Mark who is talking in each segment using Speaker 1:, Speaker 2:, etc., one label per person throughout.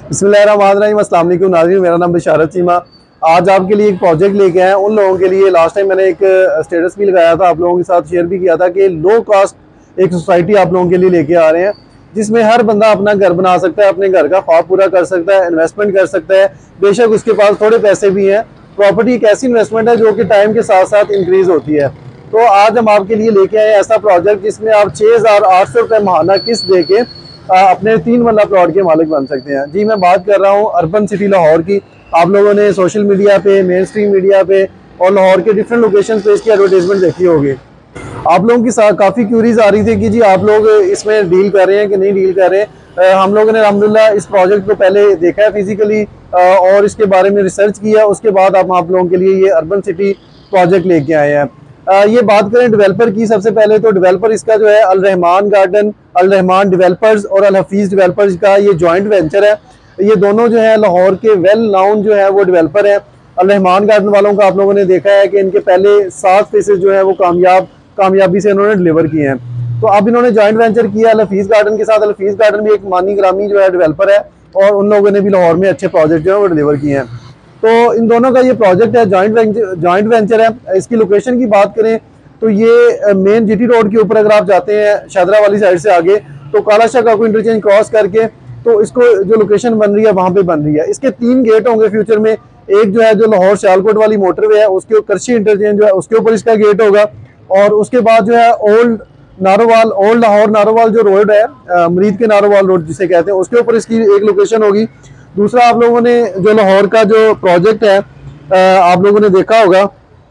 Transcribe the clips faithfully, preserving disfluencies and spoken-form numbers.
Speaker 1: बिस्मिल्लाहिर्रहमानिर्रहीम, अस्सलाम वालेकुम नाज़रीन, मेरा नाम बिशारत चीमा। आज आपके लिए एक प्रोजेक्ट लेके आए हैं उन लोगों के लिए। लास्ट टाइम मैंने एक स्टेटस भी लगाया था, आप लोगों के साथ शेयर भी किया था कि लो कास्ट एक सोसाइटी आप लोगों के लिए लेके आ रहे हैं जिसमें हर बंदा अपना घर बना सकता है, अपने घर का ख्वाब पूरा कर सकता है, इन्वेस्टमेंट कर सकता है। बेशक उसके पास थोड़े पैसे भी हैं। प्रॉपर्टी एक ऐसी इन्वेस्टमेंट है जो कि टाइम के साथ साथ इंक्रीज होती है। तो आज हम आपके लिए लेके आए ऐसा प्रोजेक्ट जिसमें आप छः हज़ार आठ सौ रुपये महाना किस्त दे के अपने तीन मरला प्लॉट के मालिक बन सकते हैं। जी, मैं बात कर रहा हूँ अर्बन सिटी लाहौर की। आप लोगों ने सोशल मीडिया पे, मेन स्ट्रीम मीडिया पे और लाहौर के डिफरेंट लोकेशन पे इसकी एडवर्टाइजमेंट देखी होगी। आप लोगों की काफ़ी क्यूरीज आ रही थी कि जी आप लोग इसमें डील कर रहे हैं कि नहीं डील कर रहे हैं। हम लोगों ने अल्हम्दुलिल्लाह इस प्रोजेक्ट को पहले देखा है फिजिकली और इसके बारे में रिसर्च किया। उसके बाद हम आप लोगों के लिए ये अर्बन सिटी प्रोजेक्ट लेके आए हैं। आ, ये बात करें डेवलपर की, सबसे पहले तो डेवलपर इसका जो है अल रहमान गार्डन, अल रहमान डेवलपर्स और अल हफीज डेवलपर्स का ये जॉइंट वेंचर है। ये दोनों जो है लाहौर के वेल नाउन जो है वो डेवलपर है। अल रहमान गार्डन वालों का आप लोगों ने देखा है कि इनके पहले सात फेसेस जो है वो कामयाब कामयाबी से इन्होंने डिलीवर किए हैं। तो अब इन्होंने जॉइंट वेंचर किया अल हफीज गार्डन के साथ। अल हफीज गार्डन भी एक मानी ग्रामी जो है डेवलपर है और उन लोगों ने भी लाहौर में अच्छे प्रोजेक्ट जो है वो डिलीवर किए हैं। तो इन दोनों का ये प्रोजेक्ट है, जॉइंट वेंचर जॉइंट वेंचर है। इसकी लोकेशन की बात करें तो ये मेन जीटी रोड के ऊपर अगर आप जाते हैं शादरा वाली साइड से आगे तो काला शाह काकू इंटरचेंज क्रॉस करके तो इसको जो लोकेशन बन रही है वहाँ पे बन रही है। इसके तीन गेट होंगे फ्यूचर में। एक जो है जो लाहौर सियालकोट वाली मोटरवे है उसके करशी इंटरचेंज जो है उसके ऊपर इसका गेट होगा और उसके बाद जो है ओल्ड नारोवाल ओल्ड लाहौर नारोवाल जो रोड है, मरीद के नारोवाल रोड जिसे कहते हैं, उसके ऊपर इसकी एक लोकेशन होगी। दूसरा आप लोगों ने जो लाहौर का जो प्रोजेक्ट है आप लोगों ने देखा होगा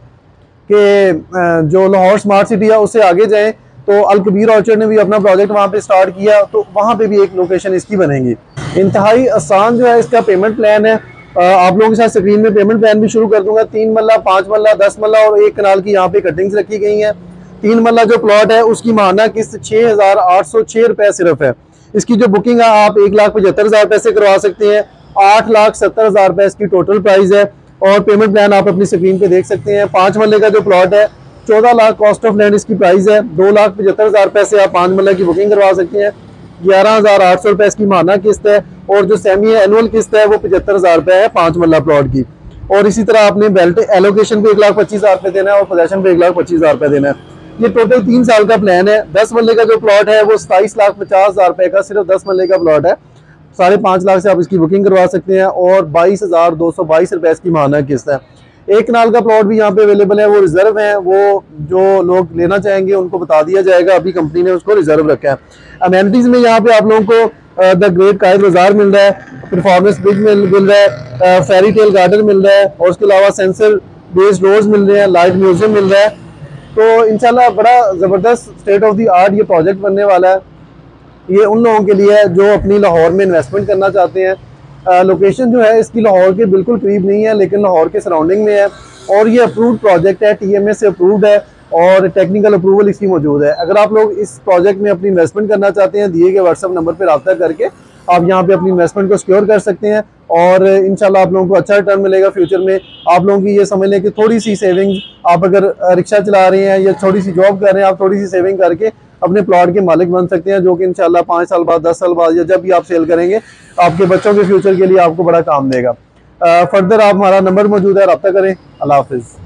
Speaker 1: कि जो लाहौर स्मार्ट सिटी है उससे आगे जाएं तो अल कबीर ऑर्चर्ड ने भी अपना प्रोजेक्ट वहाँ पे स्टार्ट किया, तो वहाँ पे भी एक लोकेशन इसकी बनेगी। इंतहाई आसान जो है इसका पेमेंट प्लान है। आप लोगों के साथ स्क्रीन में पेमेंट प्लान भी शुरू कर दूंगा। तीन मल्ला, पाँच मल्ला, दस मल्ला और एक कनाल की यहाँ पे कटिंग्स रखी गई हैं। तीन मल्ला जो प्लॉट है उसकी माहाना किस्त छः हज़ार आठ सौ छः रुपये सिर्फ है। इसकी जो बुकिंग है आप एक लाख पचहत्तर हज़ार पैसे करवा सकते हैं। आठ लाख सत्तर हज़ार रुपये इसकी टोटल प्राइस है और पेमेंट प्लान आप अपनी स्क्रीन पे देख सकते हैं। पाँच मल्ले का जो प्लॉट है चौदह लाख कॉस्ट ऑफ लैंड इसकी प्राइस है। दो लाख पचहत्तर हज़ार रुपये से आप पाँच मल्ले की बुकिंग करवा सकते हैं। ग्यारह हज़ार आठ सौ रुपये इसकी माहाना किस्त है और जो सेमी एनुअल किस्त है वो पचहत्तर हज़ार रुपये है पाँच मल्ला प्लॉट की। और इसी तरह आपने बेल्ट एलोकेशन पे एक लाख पच्चीस हज़ार रुपये देना है और पोजेशन पे एक लाख पच्चीस हज़ार रुपये देना है। ये टोटल तीन साल का प्लान है। दस मल्ले का जो प्लॉट है वो सताईस लाख पचास हज़ार रुपये का सिर्फ दस मल्ले का प्लॉट है। साढ़े पाँच लाख से आप इसकी बुकिंग करवा सकते हैं और बाईस हज़ार दो सौ बाईस रुपये इसकी माहाना किस्त है। एक कनाल का प्लॉट भी यहाँ पे अवेलेबल है, वो रिजर्व है। वो जो लोग लेना चाहेंगे उनको बता दिया जाएगा, अभी कंपनी ने उसको रिजर्व रखा है। अमेनिटीज में यहाँ पे आप लोगों को द ग्रेट कायद बाजार मिल रहा है, परफॉर्मेंस ब्रिज मिल मिल रहा है, फेरी टेल गार्डन मिल रहा है और उसके अलावा सेंसर बेस्ड रोड्स मिल रहे हैं, लाइट म्यूजियम मिल रहा है। तो इंशाल्लाह बड़ा ज़बरदस्त स्टेट ऑफ द आर्ट ये प्रोजेक्ट बनने वाला है। ये उन लोगों के लिए है जो अपनी लाहौर में इन्वेस्टमेंट करना चाहते हैं। लोकेशन जो है इसकी लाहौर के बिल्कुल करीब नहीं है लेकिन लाहौर के सराउंडिंग में है और ये अप्रूव्ड प्रोजेक्ट है, टीएमए से अप्रूव्ड है और टेक्निकल अप्रूवल इसकी मौजूद है। अगर आप लोग इस प्रोजेक्ट में अपनी इन्वेस्टमेंट करना चाहते हैं दिए गए व्हाट्सएप नंबर पर रब्ता करके आप यहाँ पे अपनी इन्वेस्टमेंट को सिक्योर कर सकते हैं और इंशाल्लाह आप लोगों को अच्छा रिटर्न मिलेगा फ्यूचर में। आप लोगों की ये समझ लें कि थोड़ी सी सेविंग, आप अगर रिक्शा चला रहे हैं या थोड़ी सी जॉब कर रहे हैं, आप थोड़ी सी सेविंग करके अपने प्लॉट के मालिक बन सकते हैं, जो कि इंशाल्लाह पाँच साल बाद, दस साल बाद या जब भी आप सेल करेंगे आपके बच्चों के फ्यूचर के लिए आपको बड़ा काम देगा। फर्दर आप हमारा नंबर मौजूद है, रब्ता करें। अल्लाह हाफिज़।